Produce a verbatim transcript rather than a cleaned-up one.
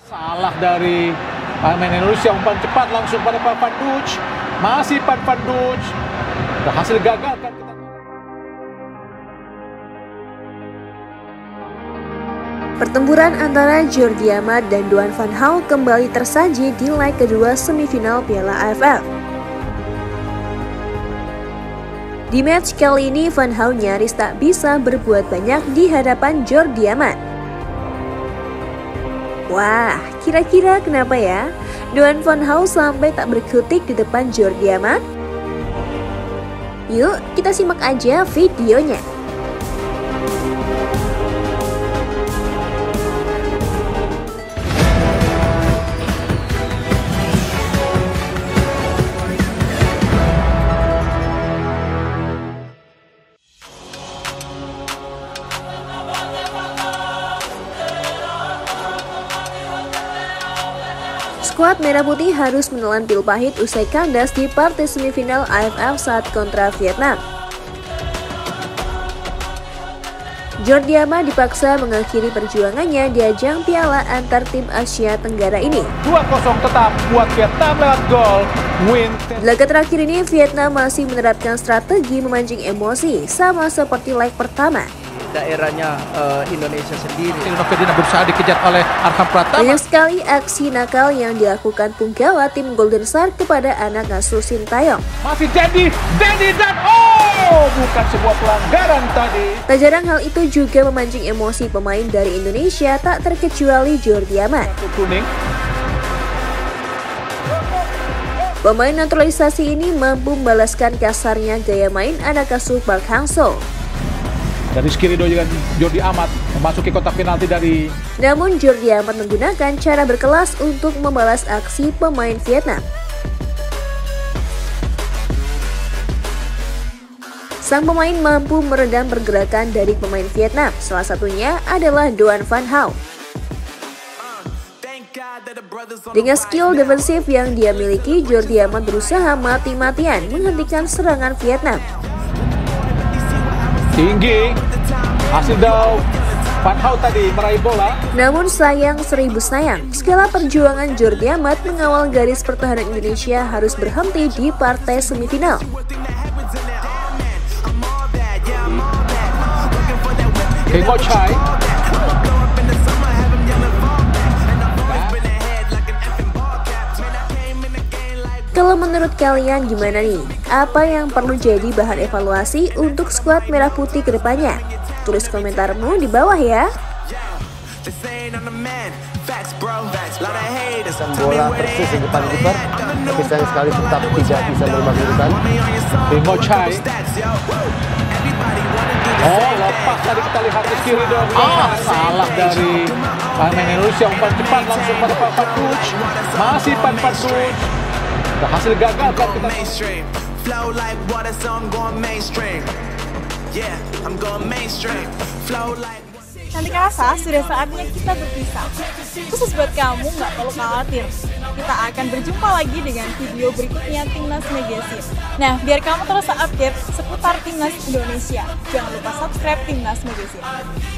Salah dari pemain Indonesia, umpan cepat langsung pada Pak Panduc. Masih Pak Panduc. Berhasil gagalkan kita. Pertempuran antara Jordi Amat dan Duan van Gaal kembali tersaji di leg kedua semifinal Piala A F F. Di match kali ini, Van Gaal nyaris tak bisa berbuat banyak di hadapan Jordi Amat. Wah, kira-kira kenapa ya Duan van Gaal sampai tak berkutik di depan Jordi Amat? Yuk, kita simak aja videonya. Skuad Merah Putih harus menelan pil pahit usai kandas di partai semifinal A F F saat kontra Vietnam. Jordi Amat dipaksa mengakhiri perjuangannya di ajang Piala antar tim Asia Tenggara ini. dua kosong tetap buat Vietnam lewat gol. Win. Laga terakhir ini Vietnam masih menerapkan strategi memancing emosi sama seperti leg pertama. Daerahnya uh, Indonesia sendiri. Novedina berusaha dikejar oleh Arham Pratama. Banyak sekali aksi nakal yang dilakukan punggawa tim Golden Star kepada anak asuh Sintayong. Masih Dedi, Dedi dan oh, bukan sebuah pelanggaran tadi. Tak jarang hal itu juga memancing emosi pemain dari Indonesia, tak terkecuali Jordi Amat. Kuning. Pemain naturalisasi ini mampu membalaskan kasarnya gaya main anak asuh Park Hang-seo. Dari Rizky Ridho dengan Jordi Amat memasuki kotak penalti dari. Namun Jordi Amat menggunakan cara berkelas untuk membalas aksi pemain Vietnam. Sang pemain mampu meredam pergerakan dari pemain Vietnam, salah satunya adalah Duan van Gaal. Dengan skill defensif yang dia miliki, Jordi Amat berusaha mati-matian menghentikan serangan Vietnam. Tinggi, hasil daw Van Gaal tadi meraih bola. Namun sayang seribu sayang, segala perjuangan Jordi Amat mengawal garis pertahanan Indonesia harus berhenti di partai semifinal. Keng Ochai. Kalau menurut kalian gimana nih? Apa yang perlu jadi bahan evaluasi untuk skuad Merah Putih ke depannya? Tulis komentarmu di bawah ya. Bola persis di depan kiper, tapi sayang sekali tetap tidak bisa merubah kedudukan. Keng Ochai. Oh, lepas tadi kita lihat Rizky Ridho. Oh, salah dari pemain Indonesia, umpan cepat langsung pada Pak Panduc. Masih Pak Panduc. Berhasil gagal kan kita. Flow like water, so I'm going mainstream. Yeah, I'm going mainstream. Flow like. Cantik rasa, sudah saatnya kita berpisah. Khusus buat kamu, nggak perlu khawatir. Kita akan berjumpa lagi dengan video berikutnya Timnas Magazine. Nah, biar kamu terus update seputar Timnas Indonesia. Jangan lupa subscribe Timnas Magazine.